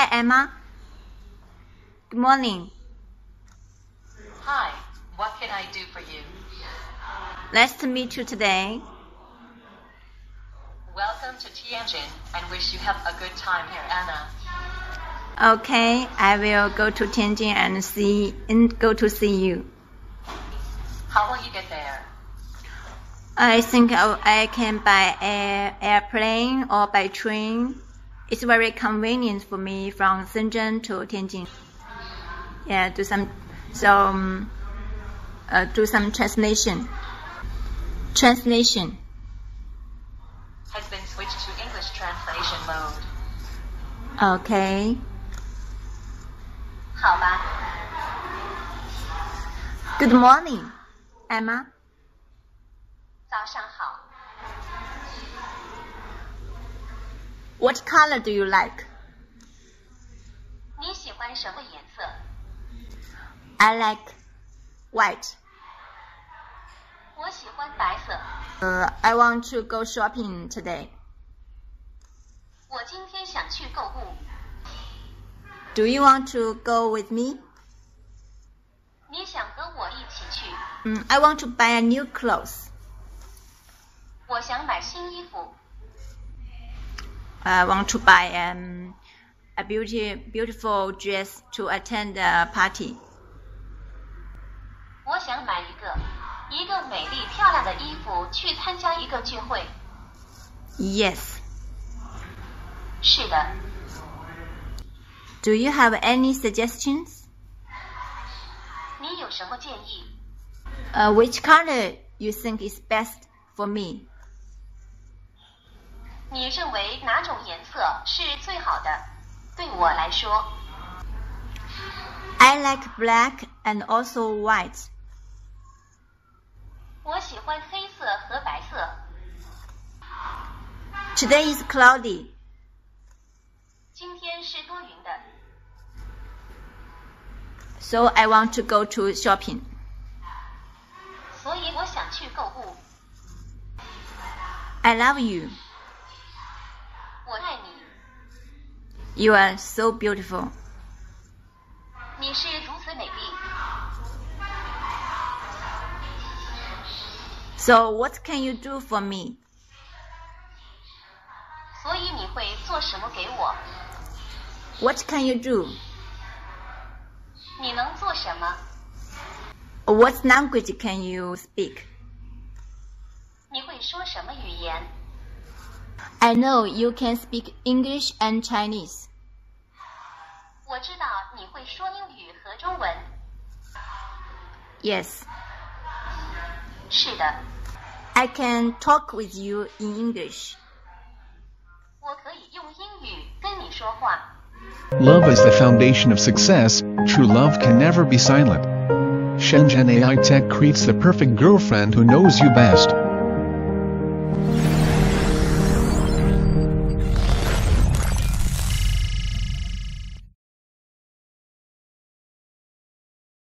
Hi, Emma. Good morning. Hi, what can I do for you? Nice to meet you today. Welcome to Tianjin and wish you have a good time here, Anna. Okay, I will go to Tianjin and go to see you. How will you get there? I think I can by airplane or by train. It's very convenient for me from Shenzhen to Tianjin. Yeah, do some translation. Translation has been switched to English translation mode. Okay. 好吧。 Good morning, Emma. 早上好。 What color do you like? 你喜欢什么颜色？ I like white. 我喜欢白色。 I want to go shopping today. 我今天想去购物。 Do you want to go with me? 你想和我一起去？ I want to buy a new clothes. 我想买新衣服。 I want to buy a beautiful dress to attend a party. 我想买一个美丽漂亮的衣服去参加一个聚会。 Yes. 是的。 Do you have any suggestions? 你有什么建议？ Which color you think is best for me? 你认为哪种颜色是最好的？对我来说 I like black and also white. 我喜欢黑色和白色。 Today is cloudy. 今天是多云的。 So I want to go to shopping. 所以我想去购物。 I love you. 我爱你。 You are so beautiful. 你是如此美丽。 So what can you do for me? 所以你会做什么给我？ What can you do? 你能做什么？ What language can you speak? 你会说什么语言？ I know you can speak English and Chinese. 我知道你会说英语和中文。 Yes. 是的。 I can talk with you in English. 我可以用英语跟你说话。 Love is the foundation of success. True love can never be silent. Shenzhen AI Tech creates the perfect girlfriend who knows you best.